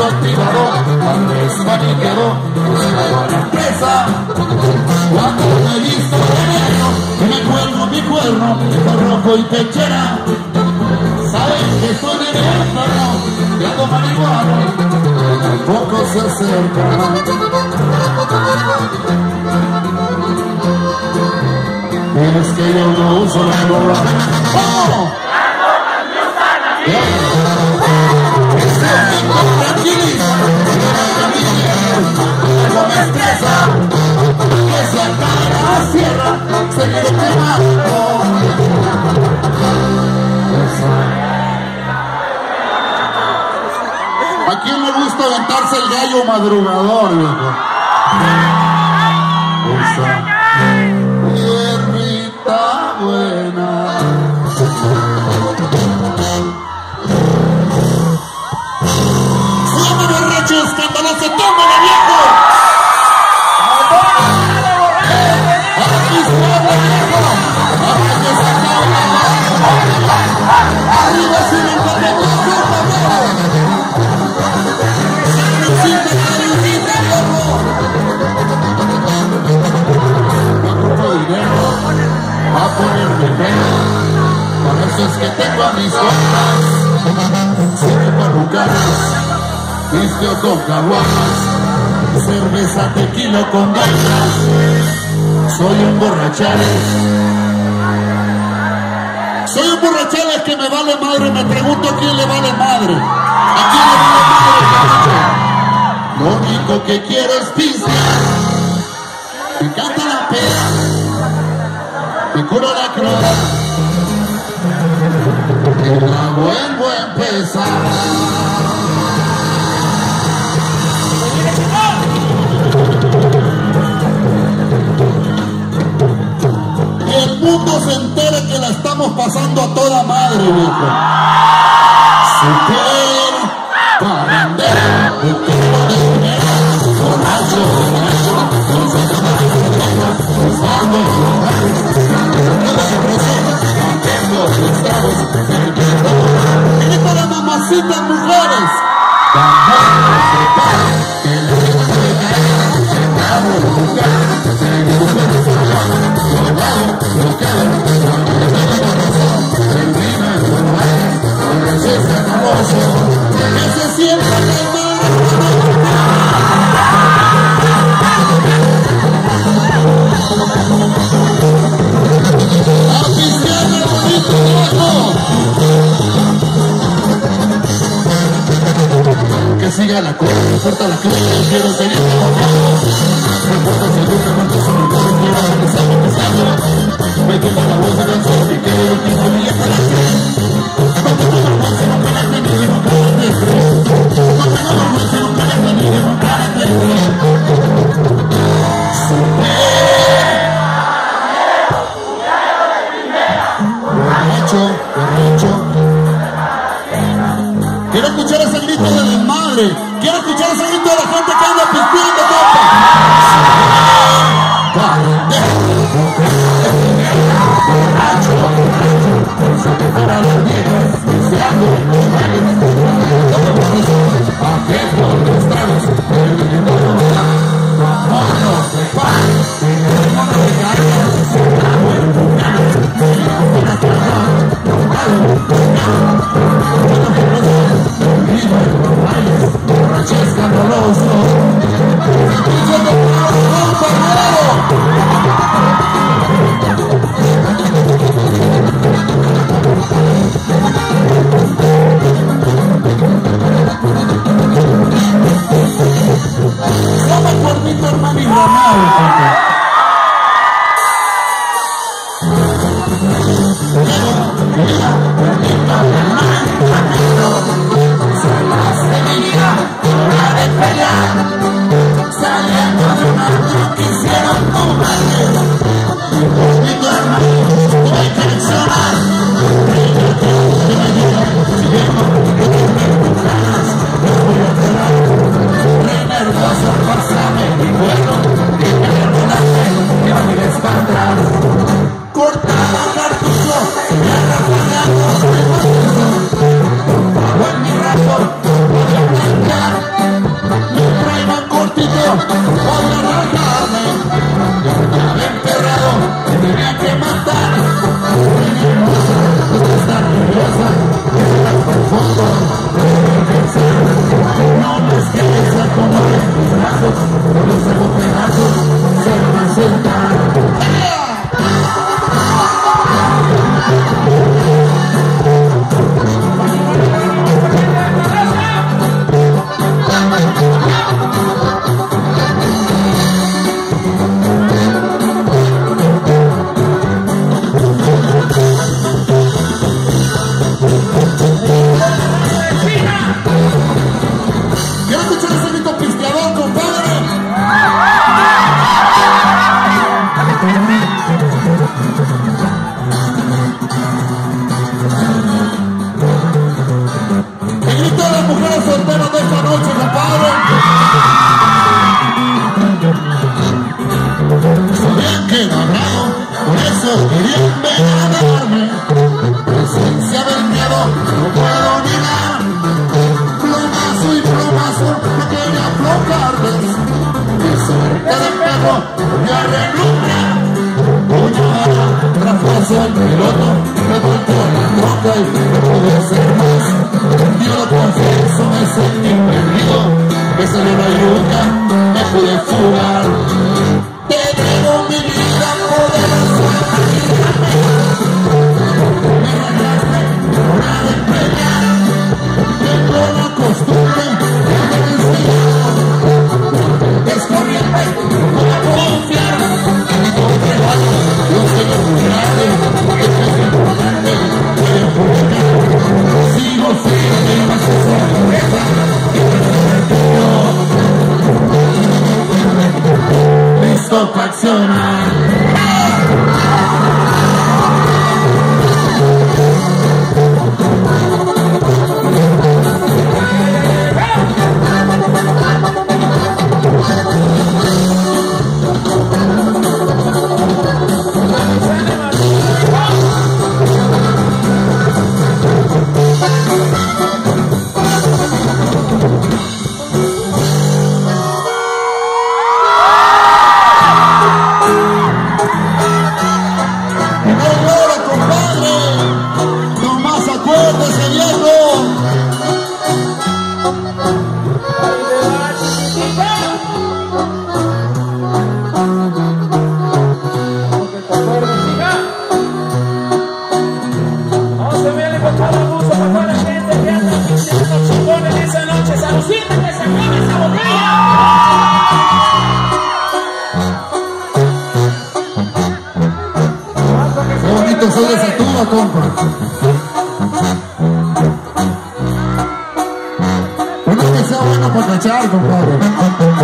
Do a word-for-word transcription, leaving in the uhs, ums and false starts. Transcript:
activado, Andrés maniquero, buscando la empresa. Cuando me he visto de negro, me cuelgo mi cuerno, con rojo y pechera. Saben que estoy en el enfermo, que ando marihuano, tampoco se acerca. Es que yo no uso la gorra. ¡Oh! No me estresa, que se acabe la sierra, se le quema. ¿A quién le gusta aventarse el gallo madrugador, viejo? Esa hierbita buena. ¡Suena borracho escandaloso! ¡Tómala, viejo! ¡Aquí suena, viejo! ¡Ahora que se acaba la baja! ¡Arriba sin el patrón! A ponerme pelo, por eso es que tengo a mis compas, siempre parrucadas, visto con caguamas, cerveza, tequila con gallas. Soy un borrachales, soy un borrachales que me vale madre. Me pregunto a quién le vale madre, a quién le vale madre. Lo único que quiero es pistear, me encanta la peda, me curo la cruda, y la vuelvo a empezar. Que el mundo se entere que la estamos pasando a toda madre, viejo. Super parrandera, un tipo de dinero, borracho, borracho, con su buscando los tragos, grito de mamacitas mujeres, tampoco se para, que la vida se cae, se bravo, buscar, se dibuja, lo bravo, lo caro, el rima, lo baile, lo recheza, famoso, que se sienta en el mar. Que siga la cosa, no importa la cosa, yo quiero seguir trabajando. No importa si gusta cuánto se me puede, quiero que sea lo que sea. Me quema la voz de canción y quiero el tiempo y ya para qué. No tengo vergüenza, no parece ni democrate. No tengo vergüenza, no parece ni democrate. Borracho, borracho. Quiero escuchar ese grito de desmadre. Quiero escuchar ese grito de la gente que anda pisteando, compa. Borracho, borracho, se te fueron las viejas, pisteando en los bares. Todo por eso, arriesgo los tragos, el dinero no da. Vámonos de paz, en el mundo de gallas, se trajo el vulcán, se la fuera a tragar, lo malo, lo malo, todo por eso. Viva los bailes, borracho escandaloso. ¡Escucha de nuevo, compañero! Llama por mi hermano y Ronaldo. Saliendo de una no quisieron tomarme. Mi hermano, voy a cancionar. Nervioso, pásame mi vuelo. Y me regulaste, que me mires para atrás. Cortado cartucho, se me agarra la voz. Pago en mi rapo, voy a cantar. por arrancarme. Yo estaba enterrado y tenía que matar. Está nerviosa, es profundo. No me quieres acomodar en mis brazos, por los hago pedazos, se van a soltar. Quiero escuchar ese grito pisteador, compadre. El grito de las mujeres solteras de esta noche, compadre. Sabían que ganado, por eso querían vengarme. Presencia del miedo, no puedo negar. Plomazo y plomazo, no quería aflojarles. Mi suerte de perro, voy a relumbrar. Puñalada, refuerzo el piloto, me voltó la roca y no pude ser más. Yo lo confieso, me sentí perdido, me salió la yuca, me pude fugar. Te debo mi vida, poderoso, me dejaste hora de pelear. Tengo la costumbre de haber enseñado. Es corriente, no puedo confiar. Porque vale, yo soy el muy grande, es el importante, quiero publicar. Sigo firme, no se sorpresa, quiero ser listo para accionar. Soy de Satura, compa. Uno que sea bueno para cachar, compadre.